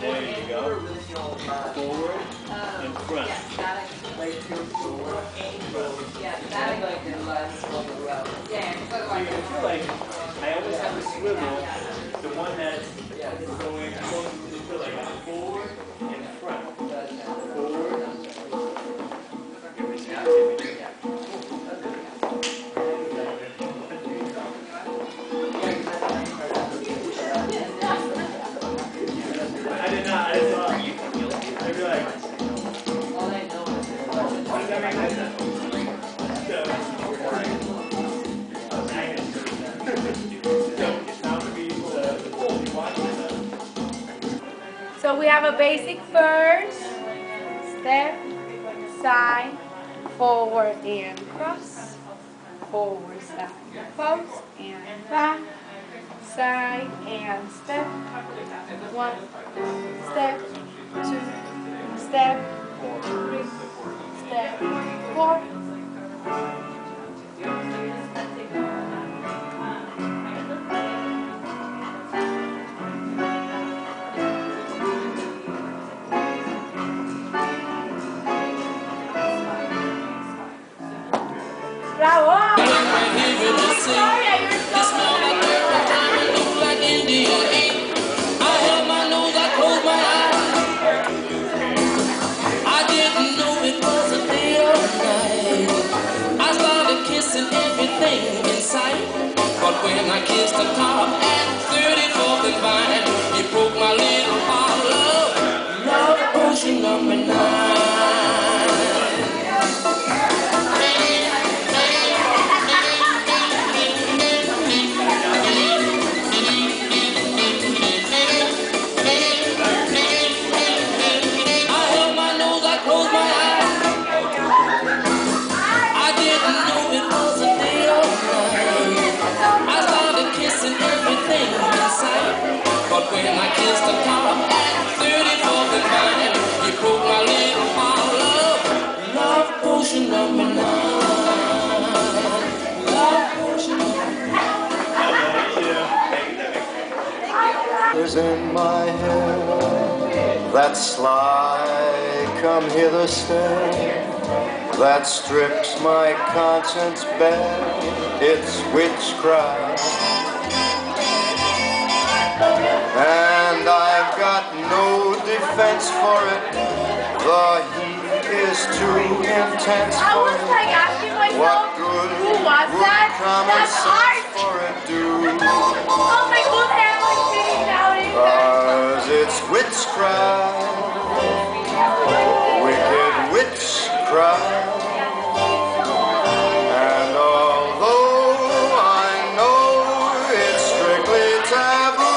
There you go. Forward and front. So you can feel like I always have a swivel, the one that's going to feel like forward and front. Forward. I did not. I saw it. I'd be like, what does that make sense? So we have a basic first, step, side, forward and cross, forward, side, post, and back, side and step, one, step, two, step, three, step, four. Bravo! Everything in sight, but when I kissed the top at 34th and Vine, you broke my little heart, love potion number 9. I held my nose, I closed my eyes. I didn't know it was a day or night. I started kissing everything in sight, but when I kissed the top at 34th and Vine, you broke my little heart, love potion number 9. Love potion number 9. Is in my head that sly come hither stare that strips my conscience bare. It's witchcraft, and I've got no defense for it. The heat is too intense for it. What good would common sense for it do? Oh my God, Cause it's witchcraft, wicked witchcraft. And although I know it's strictly taboo,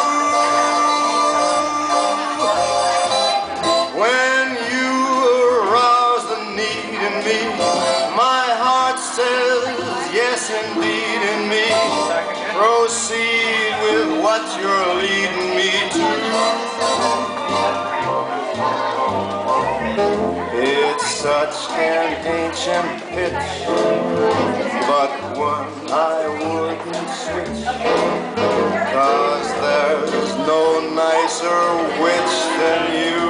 when you arouse the need in me, my heart says yes indeed in me. Proceed with what you're leading me to. It's such an ancient pitch, but one I wouldn't switch, 'cause there's no nicer witch than you.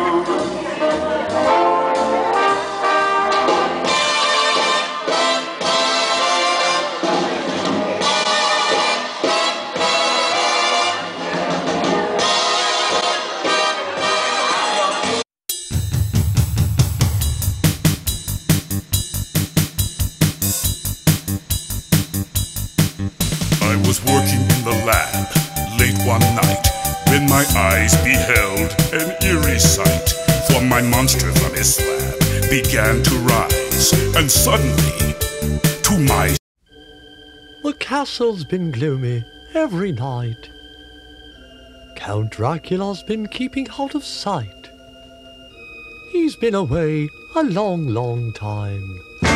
I was working in the lab late one night when my eyes beheld an eerie sight. For my monster from his slab began to rise, and suddenly, to my... The castle's been gloomy every night. Count Dracula's been keeping out of sight. He's been away a long, long time.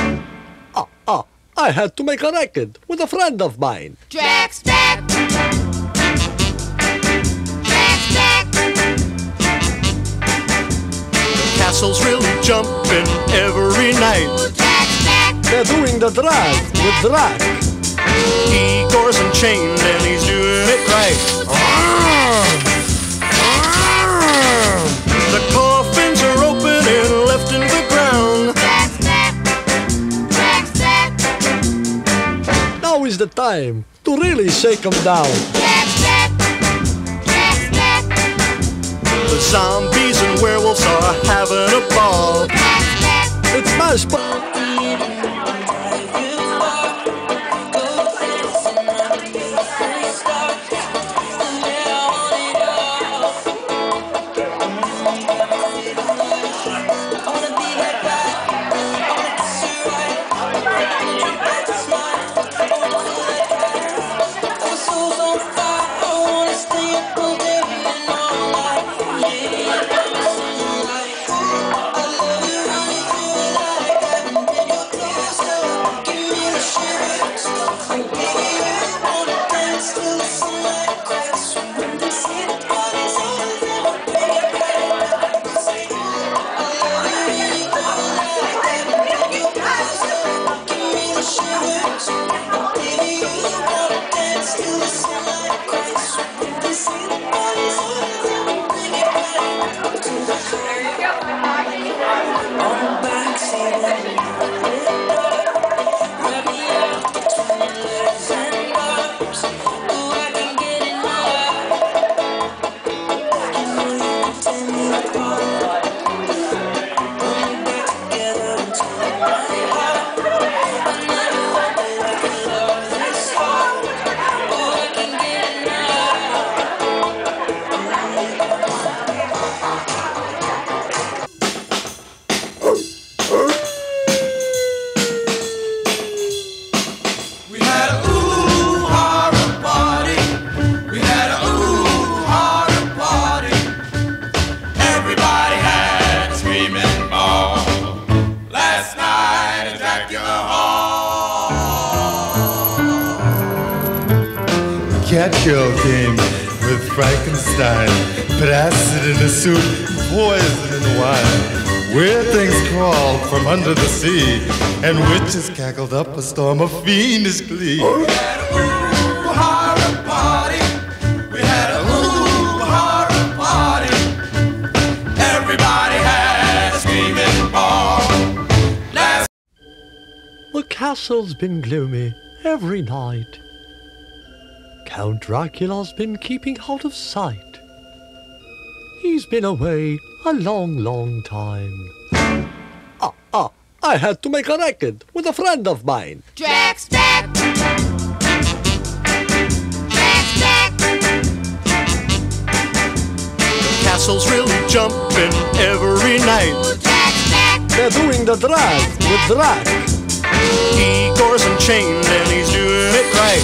I had to make a record with a friend of mine. Drax, Drax. Drax, Drax. The castle's really jumping every night. Drax, Drax. They're doing the drag with Drac. Igor's unchained and he's doing it right. time to really shake 'em down. The zombies and werewolves are having a ball. It's mashed Catkill came with Frankenstein, put acid in the soup, poison in the wine. Weird things crawled from under the sea, and witches cackled up a storm of fiendish glee. We had a horror party. We had a horror party. Everybody had a screaming ball. The castle's been gloomy every night. Count Dracula's been keeping out of sight. He's been away a long, long time. I had to make a record with a friend of mine. Drax back. Drax back. The castle's really jumping every night. Drax back. They're doing the drag with Drac. Igor's unchained and he's doing it right.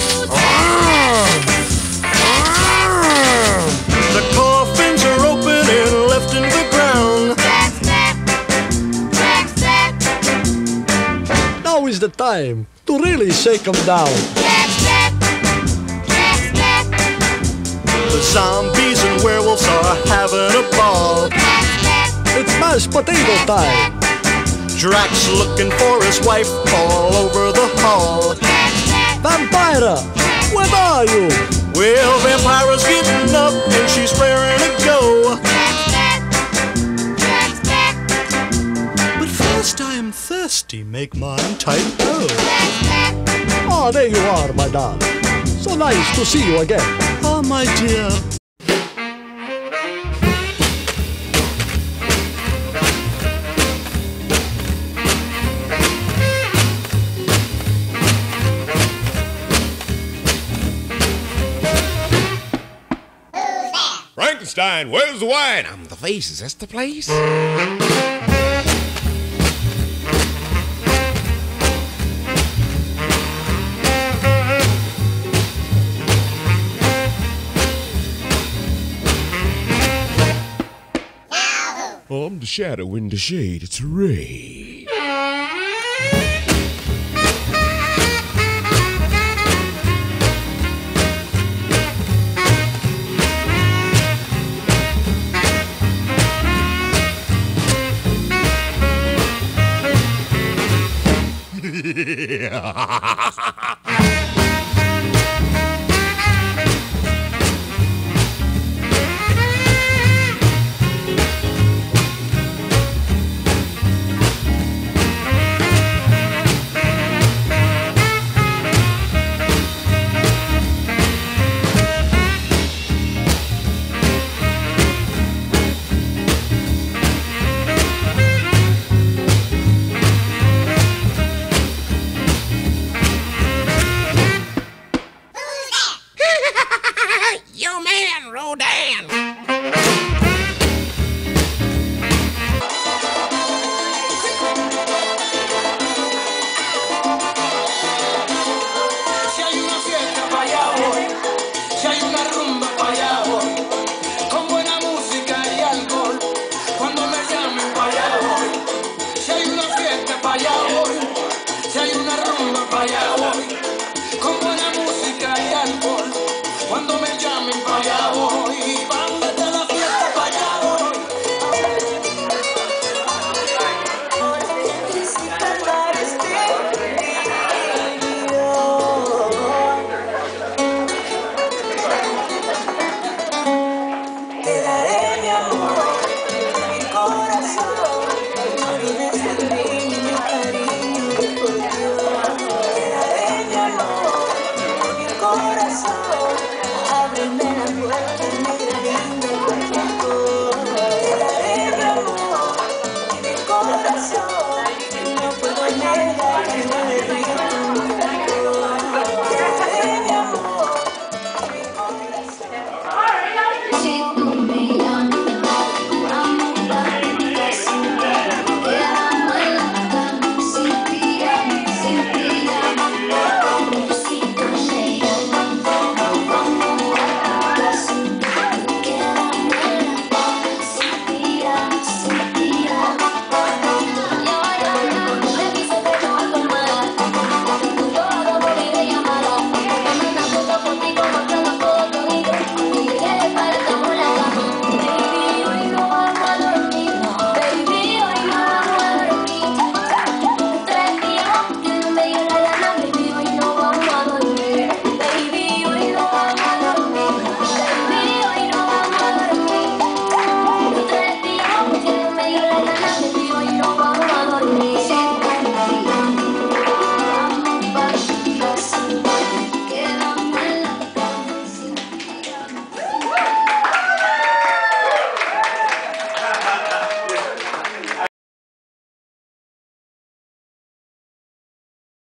The coffins are open and left in the ground. Drax back. Drax back. Now is the time to really shake 'em down. Drax back. Drax back. The zombies and werewolves are having a ball. Drax back. It's mashed potato time. Drax looking for his wife all over the hall. Drax back. Vampira, where are you? Well, Vampira's getting up and she's raring to go. Drax back. Drax back. But first I am thirsty, make mine tight go. Drax back. Ah, there you are, my darling. So nice to see you again. Oh, my dear. Frankenstein, where's the wine? I'm the face. Is this the place? I'm the shadow in the shade. It's Ray.